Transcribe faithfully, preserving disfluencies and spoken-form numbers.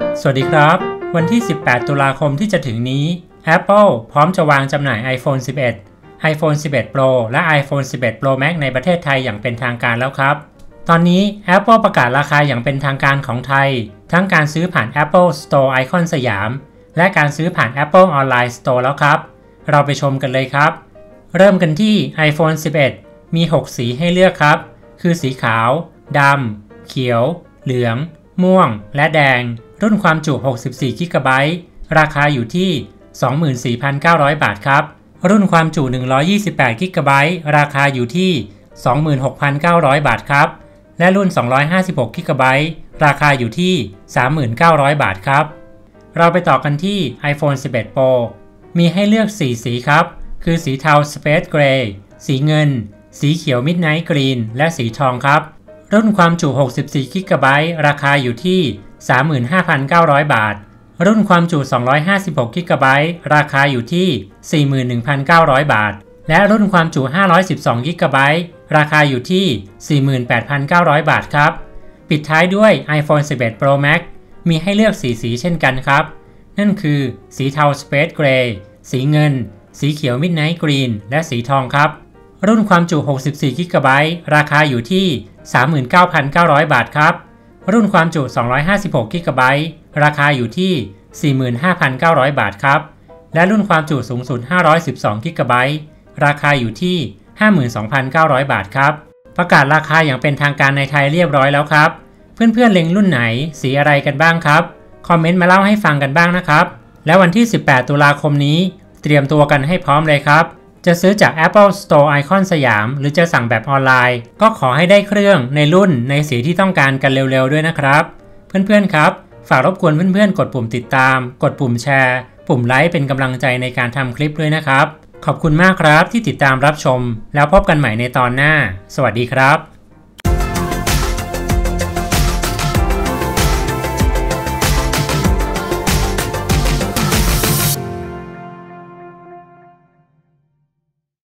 สวัสดีครับวันที่สิบแปดตุลาคมที่จะถึงนี้ Apple พร้อมจะวางจำหน่าย iPhone สิบเอ็ด iPhone สิบเอ็ด Pro และ iPhone สิบเอ็ด Pro Max ในประเทศไทยอย่างเป็นทางการแล้วครับตอนนี้ Apple ประกาศราคาอย่างเป็นทางการของไทยทั้งการซื้อผ่าน Apple Store ไอคอนสยามและการซื้อผ่าน Apple Online Store แล้วครับเราไปชมกันเลยครับเริ่มกันที่ iPhone สิบเอ็ด มี หก สีให้เลือกครับคือสีขาวดำเขียวเหลืองม่วงและแดงรุ่นความจุ หกสิบสี่กิกะไบต์ ราคาอยู่ที่ สองหมื่นสี่พันเก้าร้อย บาทครับรุ่นความจุ หนึ่งร้อยยี่สิบแปดกิกะไบต์ ราคาอยู่ที่ สองหมื่นหกพันเก้าร้อย บาทครับและรุ่น สองร้อยห้าสิบหกกิกะไบต์ ราคาอยู่ที่ สามหมื่นเก้าร้อย บาทครับเราไปต่อกันที่ iPhone สิบเอ็ด Pro มีให้เลือก สี่ สีครับคือสีเทา Space Gray สีเงินสีเขียว Midnight Green และสีทองครับรุ่นความจุ หกสิบสี่กิกะไบต์ ราคาอยู่ที่ สามหมื่นห้าพันเก้าร้อย บาทรุ่นความจุ สองร้อยห้าสิบหกกิกะไบต์ ราคาอยู่ที่ สี่หมื่นหนึ่งพันเก้าร้อย บาทและรุ่นความจุ ห้าร้อยสิบสองกิกะไบต์ ราคาอยู่ที่ สี่หมื่นแปดพันเก้าร้อย บาทครับปิดท้ายด้วย iPhone สิบเอ็ด Pro Max มีให้เลือก สี่ สีเช่นกันครับนั่นคือสีเทา Space Gray สีเงินสีเขียว Midnight Green และสีทองครับรุ่นความจุ หกสิบสี่กิกะไบต์ ราคาอยู่ที่ สามหมื่นเก้าพันเก้าร้อย บาทครับรุ่นความจุ สองร้อยห้าสิบหกกิกะไบต์ ราคาอยู่ที่ สี่หมื่นห้าพันเก้าร้อย บาทครับและรุ่นความจุสูงสุด ห้าร้อยสิบสองกิกะไบต์ ราคาอยู่ที่ ห้าหมื่นสองพันเก้าร้อย บาทครับประกาศราคาอย่างเป็นทางการในไทยเรียบร้อยแล้วครับเพื่อนๆเล็งรุ่นไหนสีอะไรกันบ้างครับคอมเมนต์มาเล่าให้ฟังกันบ้างนะครับและวันที่สิบแปดตุลาคมนี้เตรียมตัวกันให้พร้อมเลยครับจะซื้อจาก Apple Store ไอคอนสยามหรือจะสั่งแบบออนไลน์ก็ขอให้ได้เครื่องในรุ่นในสีที่ต้องการกันเร็วๆด้วยนะครับเพื่อนๆครับฝากรบกวนเพื่อนๆกดปุ่มติดตามกดปุ่มแชร์ปุ่มไลค์เป็นกำลังใจในการทำคลิปด้วยนะครับขอบคุณมากครับที่ติดตามรับชมแล้วพบกันใหม่ในตอนหน้าสวัสดีครับ